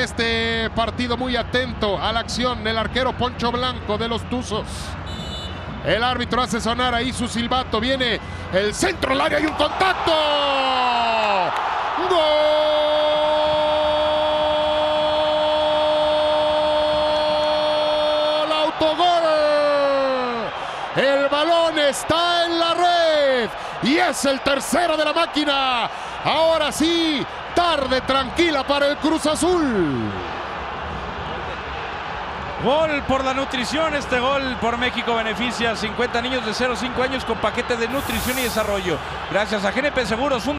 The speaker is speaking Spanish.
Este partido muy atento a la acción el arquero Poncho Blanco de los Tuzos. El árbitro hace sonar ahí su silbato. Viene el centro al área y un contacto. ¡Gol! ¡Autogol! El balón está en la red y es el tercero de la máquina. Ahora sí, tarde tranquila para el Cruz Azul. Gol por la nutrición, este gol por México beneficia a 50 niños de 0 a 5 años con paquete de nutrición y desarrollo. Gracias a GNP Seguros.